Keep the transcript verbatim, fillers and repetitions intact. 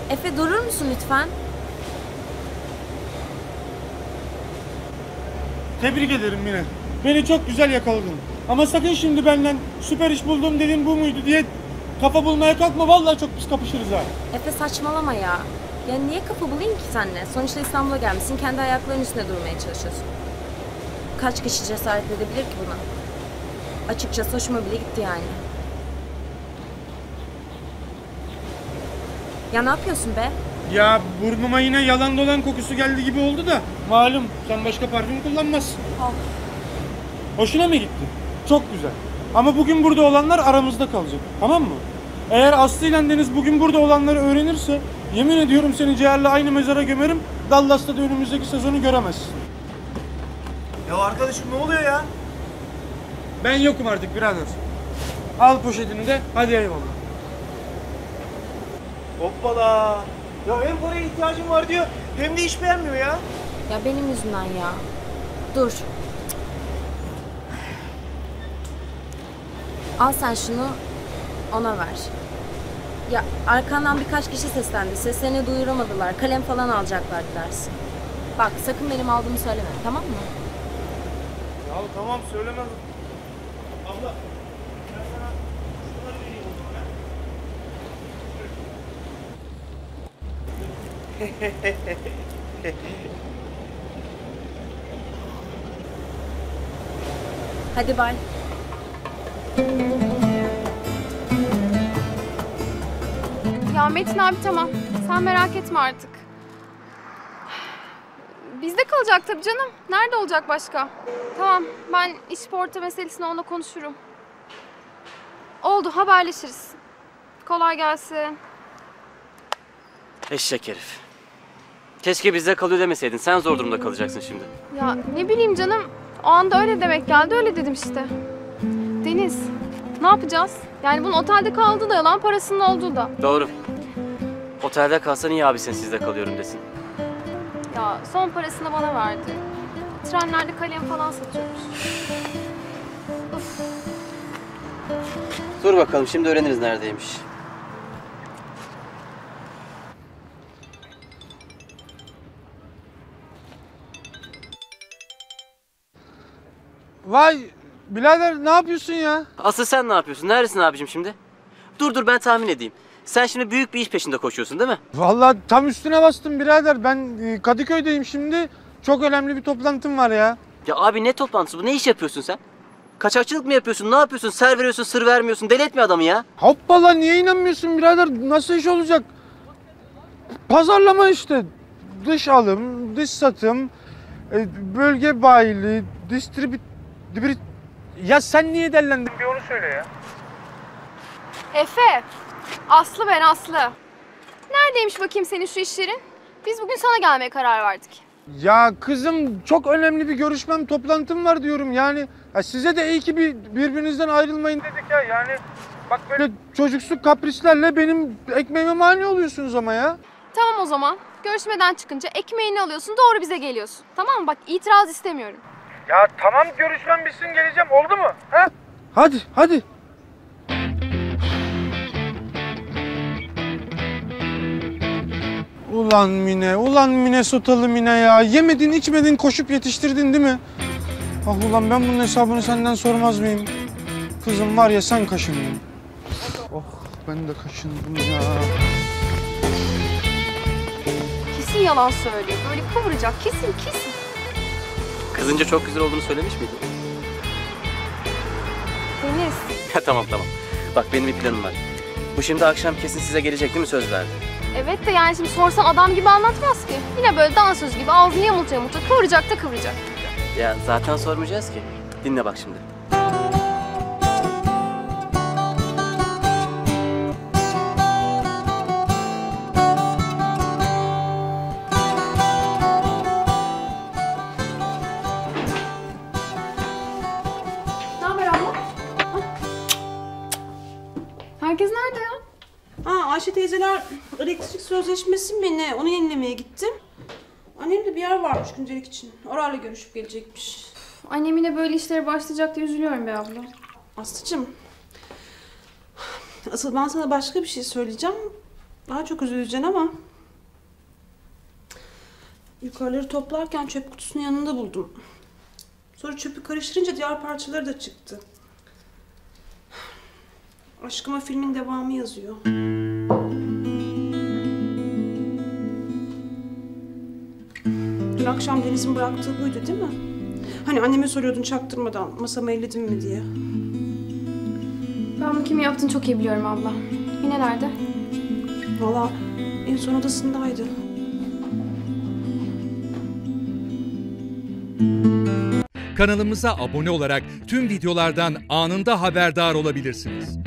Efe durur musun lütfen? Tebrik ederim Mine. Beni çok güzel yakaladın. Ama sakın şimdi benden süper iş buldum dedim bu muydu diye kafa bulmaya kalkma. Vallahi çok pis kapışırız ha. Efe saçmalama ya. Ya niye kafa bulayım ki seninle? Sonuçta İstanbul'a gelmişsin, kendi ayaklarının üstünde durmaya çalışıyorsun. Kaç kişi cesaret edebilir ki buna? Açıkçası hoşuma bile gitti yani. Ya ne yapıyorsun be? Ya burnuma yine yalan dolan kokusu geldi gibi oldu da. Malum sen başka parfüm kullanmazsın. Oh. Hoşuna mı gitti? Çok güzel. Ama bugün burada olanlar aramızda kalacak. Tamam mı? Eğer Aslı ile Deniz bugün burada olanları öğrenirse yemin ediyorum seni Ciğer'le aynı mezara gömerim. Dallas'ta da önümüzdeki sezonu göremezsin. Ya arkadaşım ne oluyor ya? Ben yokum artık birader. Al poşetini de hadi eyvallah. Hoppala. Ya hem paraya ihtiyacım var diyor hem de iş beğenmiyor ya. Ya benim yüzümden ya. Dur. Al sen şunu, ona ver. Ya arkandan birkaç kişi seslendi. Seslerini duyuramadılar. Kalem falan alacaklar dersin. Bak sakın benim aldığımı söyleme, tamam mı? Ya tamam söylemem. Abla ben sana şunları vereyim o zaman. Hadi bay. Ya Metin abi tamam. Sen merak etme artık. Bizde kalacak tabii canım. Nerede olacak başka? Tamam ben iş porta meselesini onunla konuşurum. Oldu haberleşiriz. Kolay gelsin. Eşek herif. Keşke bizde kalıyor demeseydin. Sen zor durumda kalacaksın şimdi. Ya ne bileyim canım. O anda öyle demek geldi öyle dedim işte. Deniz ne yapacağız? Yani bunun otelde kaldığı da yalan parasının olduğu da. Doğru. Otelde kalsa niye abi sen sizde kalıyorum desin. Ya son parasını bana verdi. Trenlerde kalem falan satıyormuş. Uf. Dur bakalım şimdi öğreniriz neredeymiş. Vay birader ne yapıyorsun ya? Asıl sen ne yapıyorsun? Neredesin abicim şimdi? Dur dur ben tahmin edeyim. Sen şimdi büyük bir iş peşinde koşuyorsun değil mi? Vallahi tam üstüne bastım birader. Ben e, Kadıköy'deyim şimdi. Çok önemli bir toplantım var ya. Ya abi ne toplantısı bu? Ne iş yapıyorsun sen? Kaçakçılık mı yapıyorsun? Ne yapıyorsun? Ser veriyorsun, sır vermiyorsun. Deli etme adamı ya. Hoppala niye inanmıyorsun birader? Nasıl iş olacak? Pazarlama işte. Dış alım, dış satım, e, bölge bayiliği, distribüt... dibrit- Ya sen niye dellendin? Bir onu söyle ya. Efe, Aslı ben Aslı. Neredeymiş bakayım senin şu işlerin? Biz bugün sana gelmeye karar verdik. Ya kızım çok önemli bir görüşmem, toplantım var diyorum yani. Ya size de iyi ki bir, birbirinizden ayrılmayın dedik ya yani. Bak böyle çocuksu kaprislerle benim ekmeğime mani oluyorsunuz ama ya. Tamam o zaman. Görüşmeden çıkınca ekmeğini alıyorsun doğru bize geliyorsun. Tamam mı? Bak itiraz istemiyorum. Ya tamam görüşmem bitsin geleceğim oldu mu? Ha? Hadi hadi. Ulan Mine, ulan Minnesotalı Mine ya. Yemedin içmedin koşup yetiştirdin değil mi? Ah ulan ben bunun hesabını senden sormaz mıyım? Kızım var ya sen kaşındın. Oh ben de kaşındım ya. Kesin yalan söylüyor. Böyle kıvıracak. Kesin kesin. Kızınca çok güzel olduğunu söylemiş miydin? Deniz. Ya tamam tamam. Bak benim bir planım var. Bu şimdi akşam kesin size gelecek değil mi? Söz verdi. Evet de yani şimdi sorsan adam gibi anlatmaz ki. Yine böyle dansöz gibi ağzını yamulta yamulta kıvıracak da kıvıracak. Ya zaten sormayacağız ki. Dinle bak şimdi. Ne haber abla? Herkes nerede ya? Ha, Ayşe teyzeler elektrik sözleşmesi mi ne? Onu yenilemeye gittim. Annem de bir yer varmış güncelik için. Orayla görüşüp gelecekmiş. Annem yine böyle işlere başlayacak diye üzülüyorum be abla. Aslıcığım. Asıl ben sana başka bir şey söyleyeceğim. Daha çok üzüleceksin ama... Yukarıları toplarken çöp kutusunun yanında buldum. Sonra çöpü karıştırınca diğer parçaları da çıktı. Aşkıma filmin devamı yazıyor. Dün akşam Deniz'in bıraktığı buydu değil mi? Hani anneme soruyordun çaktırmadan masama elledin mi diye. Ben bu kimi yaptığını çok iyi biliyorum abla. Mine nerede? Valla en son odasındaydı. Kanalımıza abone olarak tüm videolardan anında haberdar olabilirsiniz.